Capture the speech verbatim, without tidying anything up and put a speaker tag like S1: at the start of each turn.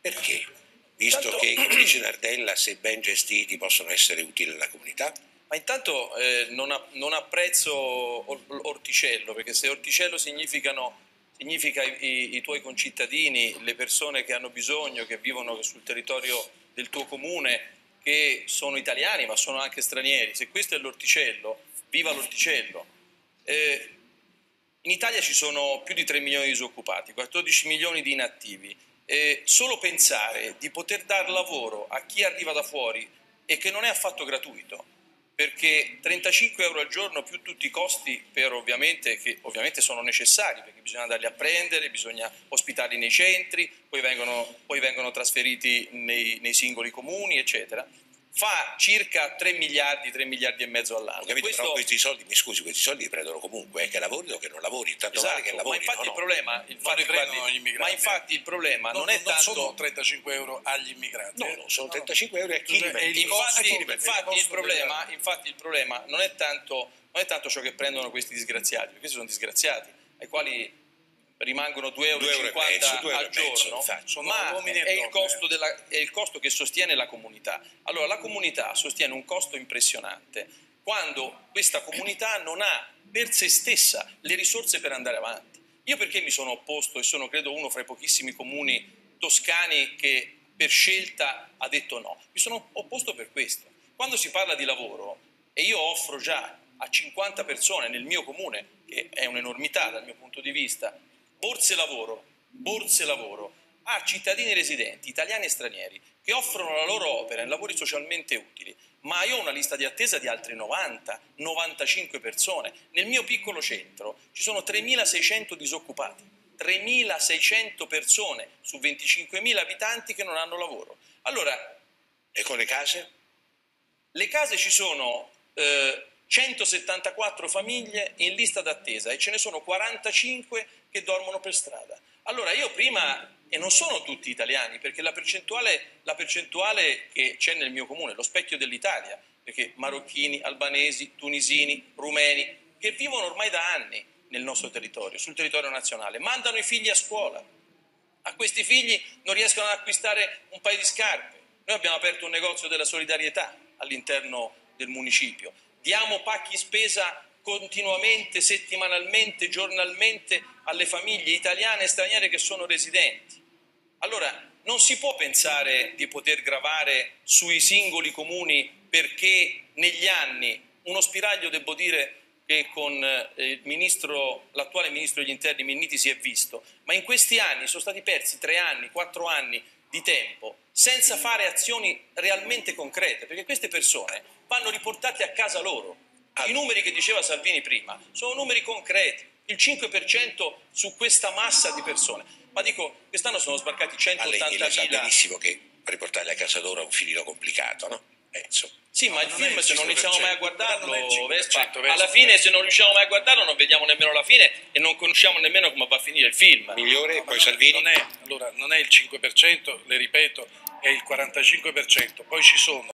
S1: Perché? Visto
S2: Intanto,
S1: che, come dice Nardella, se ben gestiti possono essere utili alla comunità?
S2: Ma intanto eh, non, a, non apprezzo orticello, perché se orticello significano, significa i, i, i tuoi concittadini, le persone che hanno bisogno, che vivono sul territorio del tuo comune, che sono italiani ma sono anche stranieri, se questo è l'orticello, viva l'orticello. Eh, in Italia ci sono più di tre milioni di disoccupati, quattordici milioni di inattivi. Eh, solo pensare di poter dar lavoro a chi arriva da fuori e che non è affatto gratuito, perché trentacinque euro al giorno più tutti i costi per ovviamente, che ovviamente sono necessari, perché bisogna andarli a prendere, bisogna ospitarli nei centri, poi vengono, poi vengono trasferiti nei, nei singoli comuni, eccetera, fa circa tre miliardi, tre miliardi e mezzo all'anno.
S1: Questo... Però questi soldi, mi scusi, questi soldi li prendono comunque, eh, che lavori o che non lavori, tanto
S2: esatto,
S1: vale che lavori.
S2: Ma infatti
S1: no,
S2: il
S1: no.
S2: problema, infatti, guardi,
S3: gli immigrati,
S2: ma infatti il problema
S3: non,
S2: non è
S3: non
S2: tanto...
S3: sono trentacinque euro agli immigrati.
S1: No, no, sono trentacinque euro a chi li mette.
S2: Infatti, infatti, il problema, infatti il problema non è tanto, non è tanto ciò che prendono questi disgraziati, perché questi sono disgraziati, ai quali rimangono due euro e cinquanta al giorno, ma è il, costo della, è il costo che sostiene la comunità. Allora la comunità sostiene un costo impressionante quando questa comunità non ha per se stessa le risorse per andare avanti. Io perché mi sono opposto e sono credo uno fra i pochissimi comuni toscani che per scelta ha detto no, mi sono opposto per questo. Quando si parla di lavoro e io offro già a cinquanta persone nel mio comune, che è un'enormità dal mio punto di vista, borse lavoro, borse lavoro a cittadini residenti, italiani e stranieri, che offrono la loro opera in lavori socialmente utili, ma io ho una lista di attesa di altre novanta novantacinque persone. Nel mio piccolo centro ci sono tremilaseicento disoccupati, tremilaseicento persone su venticinquemila abitanti che non hanno lavoro. Allora,
S1: e con le case?
S2: Le case ci sono eh, centosettantaquattro famiglie in lista d'attesa e ce ne sono quarantacinque che dormono per strada. Allora io prima, e non sono tutti italiani, perché la percentuale, la percentuale che c'è nel mio comune, lo specchio dell'Italia, perché marocchini, albanesi, tunisini, rumeni, che vivono ormai da anni nel nostro territorio, sul territorio nazionale, mandano i figli a scuola. A questi figli non riescono ad acquistare un paio di scarpe. Noi abbiamo aperto un negozio della solidarietà all'interno del municipio. Diamo pacchi spesa continuamente, settimanalmente, giornalmente alle famiglie italiane e straniere che sono residenti. Allora, non si può pensare di poter gravare sui singoli comuni perché negli anni uno spiraglio, devo dire, che con il ministro, l'attuale ministro degli interni Minniti si è visto, ma in questi anni sono stati persi tre anni, quattro anni di tempo senza fare azioni realmente concrete, perché queste persone vanno riportate a casa loro. I numeri che diceva Salvini prima sono numeri concreti, il cinque per cento su questa massa di persone. Ma dico, quest'anno sono sbarcati centottantamila.
S1: Lei sa benissimo che riportarli a casa loro è un filino complicato, no? Eh,
S2: sì, ma il
S3: non
S2: film, se non riusciamo mai a guardarlo, Vespa,
S3: Vespa,
S2: alla fine se non riusciamo mai a guardarlo non vediamo nemmeno la fine e non conosciamo nemmeno come va a finire il film.
S1: Migliore,
S3: no,
S1: poi
S3: non
S1: Salvini?
S3: Non è, allora, non è il cinque per cento, le ripeto, è il quarantacinque per cento, poi ci sono